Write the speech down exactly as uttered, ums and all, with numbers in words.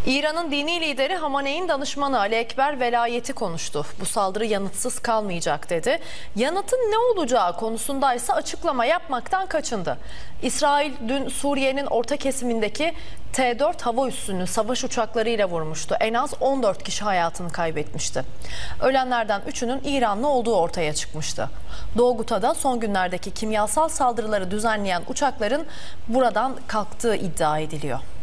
İran'ın dini lideri Hamane'in danışmanı Ali Ekber Velayeti konuştu. Bu saldırı yanıtsız kalmayacak dedi. Yanıtın ne olacağı konusundaysa açıklama yapmaktan kaçındı. İsrail dün Suriye'nin orta kesimindeki T dört hava üssünü savaş uçaklarıyla vurmuştu. En az on dört kişi hayatını kaybetmişti. Ölenlerden üçünün İranlı olduğu ortaya çıkmıştı. Doğu Guta'da son günlerdeki kimyasal saldırıları düzenleyen uçakların buradan kalktığı iddia ediliyor.